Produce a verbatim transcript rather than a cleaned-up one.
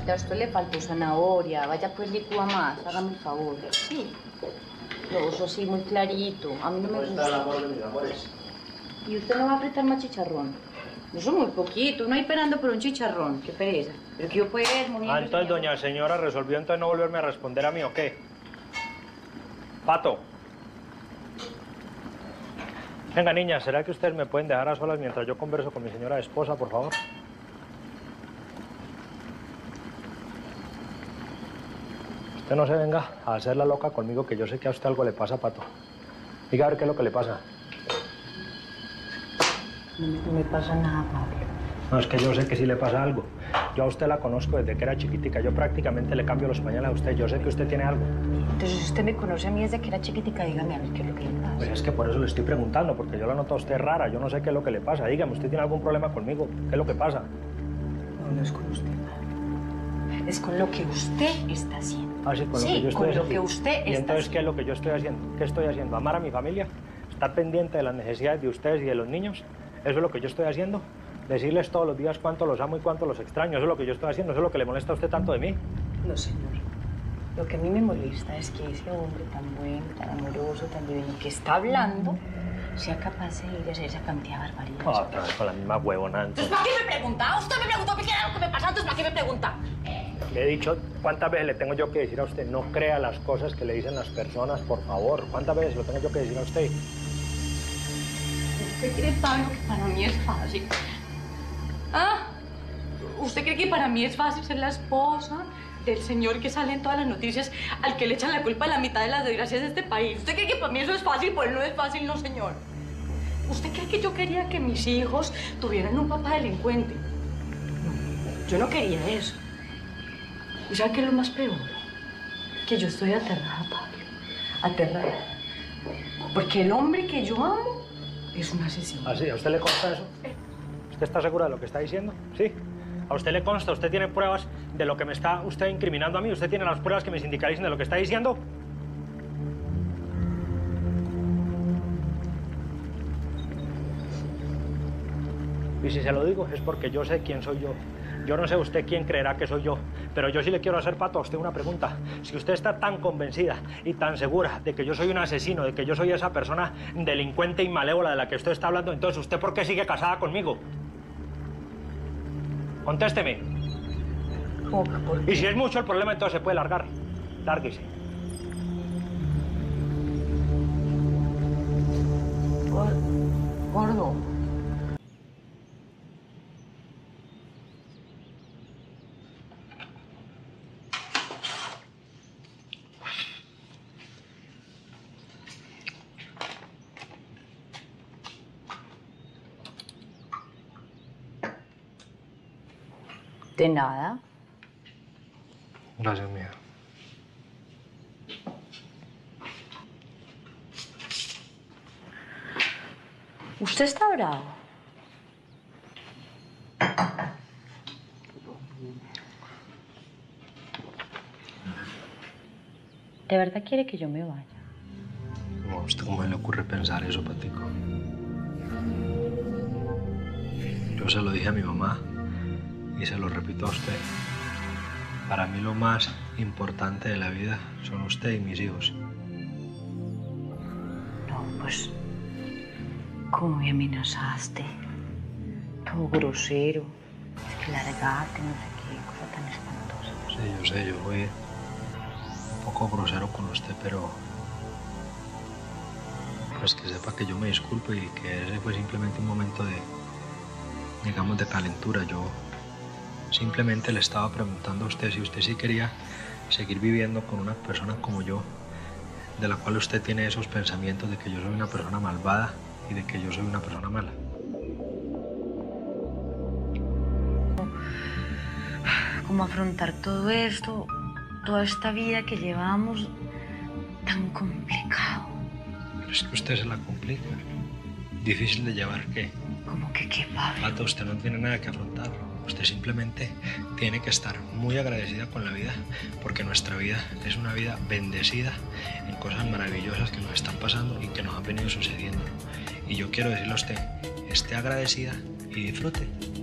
mamita, a usted le faltó zanahoria. Vaya pues licúa más, hágame el favor. Sí. Lo uso así muy clarito. A mí no me gusta. ¿Cómo está el amor de mis amores? ¿Y usted no va a apretar más chicharrón? Eso muy poquito, uno ahí esperando por un chicharrón. Qué pereza. Pero que yo pues, moviendo... Ah, entonces doña señora resolvió entonces no volverme a responder a mí, ¿o qué? Pato. Venga, niña, ¿será que ustedes me pueden dejar a solas mientras yo converso con mi señora esposa, por favor? Usted no se venga a hacer la loca conmigo, que yo sé que a usted algo le pasa, Pato. Diga a ver qué es lo que le pasa. No me, no me pasa nada, Pablo. No, es que yo sé que sí le pasa algo. Yo a usted la conozco desde que era chiquitica. Yo prácticamente le cambio los pañales a usted. Yo sé que usted tiene algo. Entonces, si usted me conoce a mí desde que era chiquitica, dígame a ver qué es lo que le pasa. Pues es que por eso le estoy preguntando, porque yo la noto a usted rara. Yo no sé qué es lo que le pasa. Dígame, ¿usted tiene algún problema conmigo? ¿Qué es lo que pasa? No, no es con usted, Pablo. Es con lo que usted está haciendo. Ah, sí, con sí, lo que yo estoy con haciendo. lo que usted está ¿Y entonces haciendo? qué es lo que yo estoy haciendo? ¿Qué estoy haciendo? ¿Amar a mi familia? ¿Estar pendiente de las necesidades de ustedes y de los niños? ¿Eso es lo que yo estoy haciendo? Decirles todos los días cuánto los amo y cuánto los extraño. Eso es lo que yo estoy haciendo. Eso es lo que le molesta a usted tanto de mí. No, señor. Lo que a mí me molesta es que ese hombre tan bueno, tan amoroso, tan divino, que está hablando, sea capaz de ir a hacer esa cantidad de barbaridades. Oh, otra vez con la misma huevona. Entonces, ¿para qué me pregunta? Usted me preguntó qué era lo que me pasa, entonces, ¿para qué me pregunta? Le he dicho, ¿cuántas veces le tengo yo que decir a usted? No crea las cosas que le dicen las personas, por favor. ¿Cuántas veces lo tengo yo que decir a usted? ¿Usted cree, Pablo, que para mí es fácil? ¿Ah? ¿Usted cree que para mí es fácil ser la esposa del señor que sale en todas las noticias al que le echan la culpa de la mitad de las desgracias de este país? ¿Usted cree que para mí eso es fácil? Pues no es fácil, no, señor. ¿Usted cree que yo quería que mis hijos tuvieran un papá delincuente? No, yo no quería eso. ¿Y sabe qué es lo más peor? Que yo estoy aterrada, Pablo. Aterrada. Porque el hombre que yo amo es un asesino. ¿Ah, sí? ¿A usted le consta eso? ¿Usted está segura de lo que está diciendo? ¿Sí? ¿A usted le consta? ¿Usted tiene pruebas de lo que me está usted incriminando a mí? ¿Usted tiene las pruebas que me sindicalicen de lo que está diciendo? Y si se lo digo es porque yo sé quién soy yo. Yo no sé usted quién creerá que soy yo, pero yo sí le quiero hacer, Pato, a usted una pregunta. Si usted está tan convencida y tan segura de que yo soy un asesino, de que yo soy esa persona delincuente y malévola de la que usted está hablando, entonces, ¿usted por qué sigue casada conmigo? Contésteme. ¿Cómo que por qué? Y si es mucho el problema, entonces se puede largar. Lárguese. Gordo. De nada. Gracias, mía. ¿Usted está bravo? ¿De verdad quiere que yo me vaya? No, ¿a usted cómo le ocurre pensar eso, Patico? Yo se lo dije a mi mamá y se lo repito a usted. Para mí lo más importante de la vida son usted y mis hijos. No, pues... ¿Cómo me amenazaste? Todo grosero. Es que largate, no sé qué, cosa tan espantosa. Sí, yo sé, yo fui un poco grosero con usted, pero... Pues que sepa que yo me disculpo y que ese fue simplemente un momento de... digamos, de calentura. Yo simplemente le estaba preguntando a usted si usted sí quería seguir viviendo con una persona como yo, de la cual usted tiene esos pensamientos de que yo soy una persona malvada y de que yo soy una persona mala. ¿Cómo afrontar todo esto, toda esta vida que llevamos tan complicado? Pero es que usted se la complica. ¿Difícil de llevar qué? ¿Cómo que qué, Pablo? Pato, usted no tiene nada que afrontar. Usted simplemente tiene que estar muy agradecida con la vida, porque nuestra vida es una vida bendecida en cosas maravillosas que nos están pasando y que nos han venido sucediendo. Y yo quiero decirle a usted, esté agradecida y disfrute.